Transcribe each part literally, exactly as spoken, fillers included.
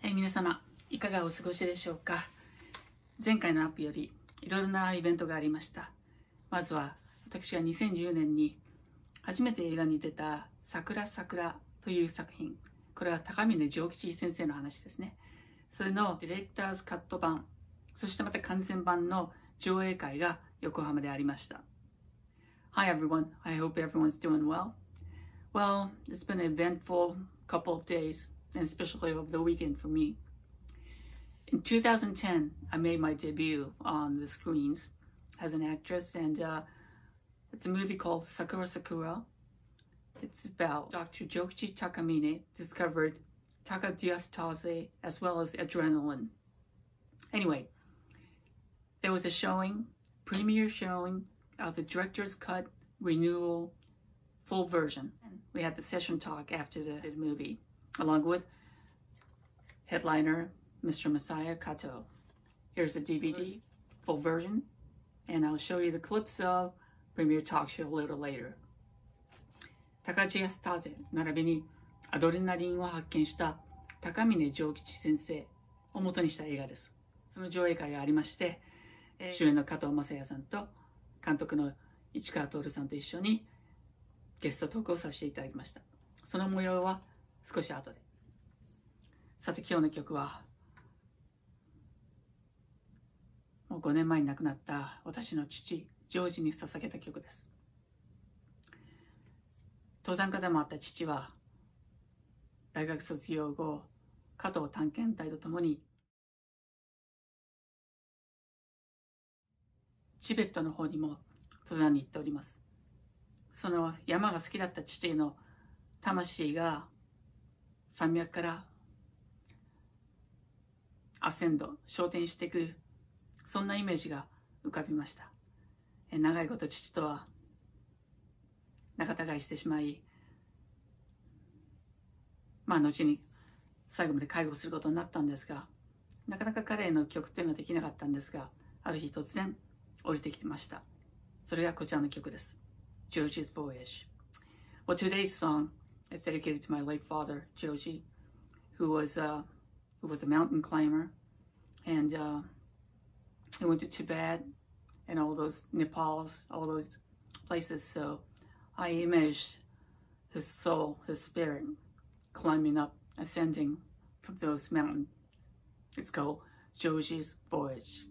はい、皆様、いかがお過ごしでしょうか。前回のアップよりいろいろなイベントがありました。まずは、私がにせんじゅうねんに初めて映画に出た桜桜という作品。これは高峰丈吉先生の話ですね。それのディレクターズカット版、そしてまた完全版の上映会が横浜でありました。Hi everyone, I hope everyone's doing well. Well, it's been an eventful couple of days, and especially over the weekend for me. In two thousand ten, I made my debut on the screens as an actress, and uh, it's a movie called Sakura Sakura. It's about Doctor Jokichi Takamine discovered takadiastase as well as adrenaline. Anyway, there was a showing, premiere showing of the director's cut renewal full version. We had the session talk after the, the movie, along with headliner Mister Masaya Kato. Here's the D V D, full version, and I'll show you the clips of premiere talk show a little later. 高地安ターゼ並びにアドレナリンを発見した高峰丈吉先生を元にした映画です。その上映会がありまして、主演の加藤雅也さんと監督の市川徹さんと一緒にゲストトークをさせていただきました。その模様は少し後で。さて今日の曲はもうごねんまえに亡くなった私の父ジョージに捧げた曲です。登山家でもあった父は大学卒業後、加藤探検隊とともにチベットの方にも登山に行っております。その山が好きだった父の魂が山脈からアセンド、昇天していく、そんなイメージが浮かびました。長いこと父とは仲違いしてしまい、まあ後に最後まで介護することになったんですが、なかなか彼への曲っていうのはできなかったんですが、ある日突然降りてきてました。それがこちらの曲です。Joji's Voyage. Well, today's song is dedicated to my late father, Joji, who was uh, who was a mountain climber, and uh, he went to Tibet and all those Nepals, all those places. So I imaged his soul, his spirit, climbing up, ascending from those mountains. It's called Joji's Voyage.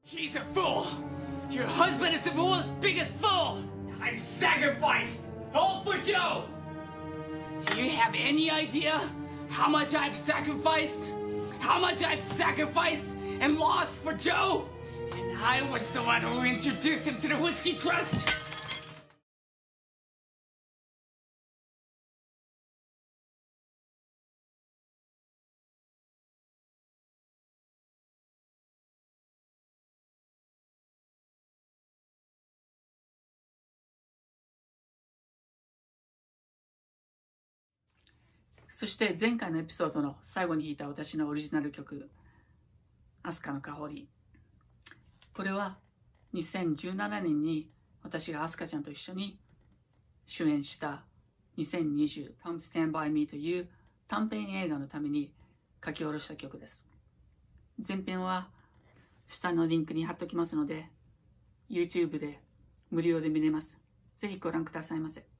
He's a fool! Your husband is the world's biggest fool! I've sacrificed all for Joe! Do you have any idea how much I've sacrificed? How much I've sacrificed and lost for Joe? And I was the one who introduced him to the Whiskey Trust! そして前回のエピソードの最後に弾いた私のオリジナル曲「アスカの香り」。これはにせんじゅうななねんに私がアスカちゃんと一緒に主演したにせんにじゅう Come Stand By Me という短編映画のために書き下ろした曲です。前編は下のリンクに貼っておきますので YouTube で無料で見れます。ぜひご覧くださいませ。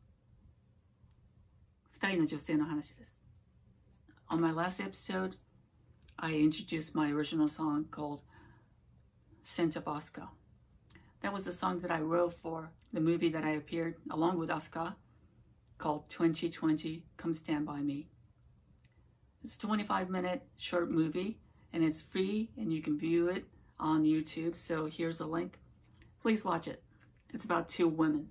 二人の女性の話です。On my last episode, I introduced my original song called Scent of Asuka. That was a song that I wrote for the movie that I appeared along with Asuka called twenty twenty Come Stand By Me. It's a twenty-five minute short movie and it's free and you can view it on YouTube. So here's a link. Please watch it. It's about two women.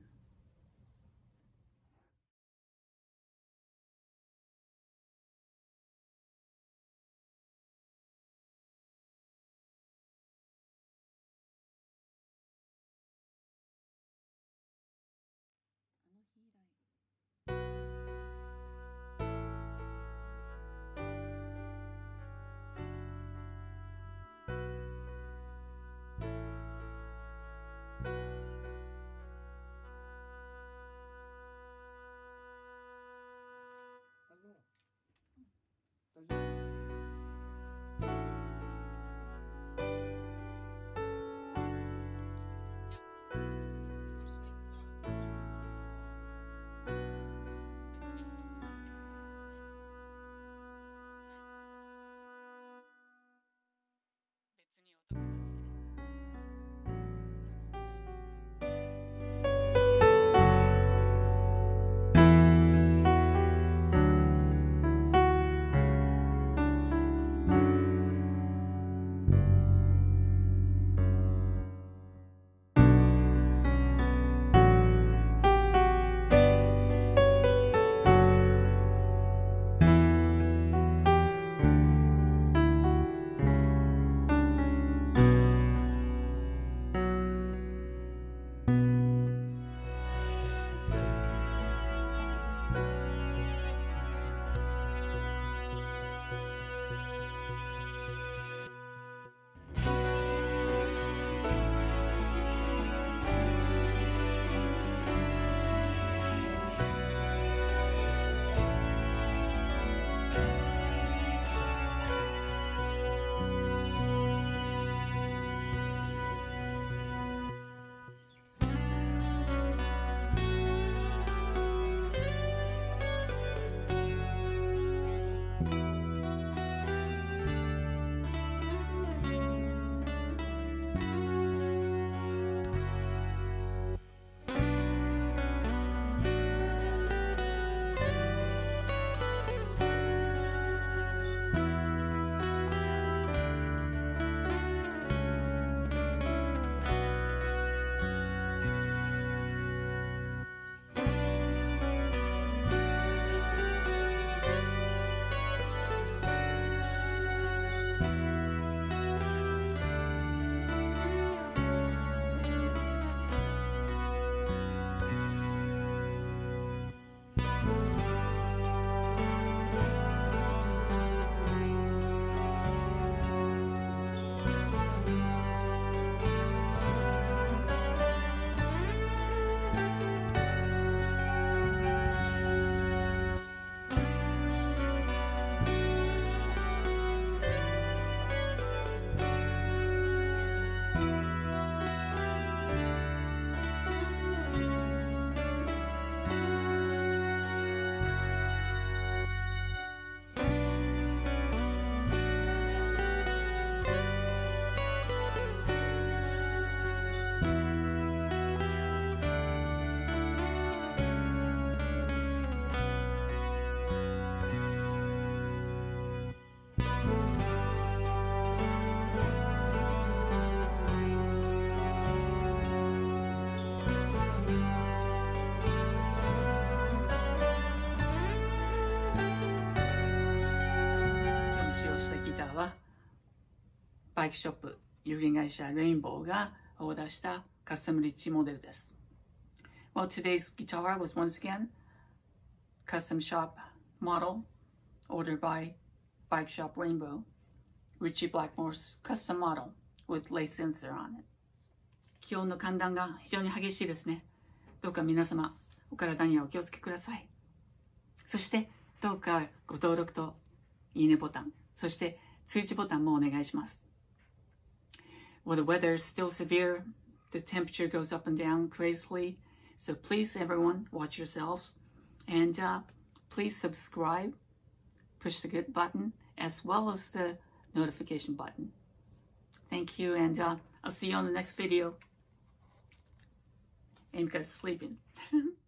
バイクショップ有限会社レインボーがオーダーしたカスタムリッチモデルです。Well, today's guitar was once again custom shop model ordered by Bike Shop Rainbow, Richie Blackmore's custom model with lace sensor on it. 気温の寒暖が非常に激しいですね。どうか皆様お体にはお気をつけください。そしてどうかご登録といいねボタン、そして通知ボタンもお願いします。Well, the weather is still severe. The temperature goes up and down crazily. So please, everyone, watch yourselves. And uh, please subscribe, push the good button, as well as the notification button. Thank you, and uh, I'll see you on the next video. Amika's sleeping.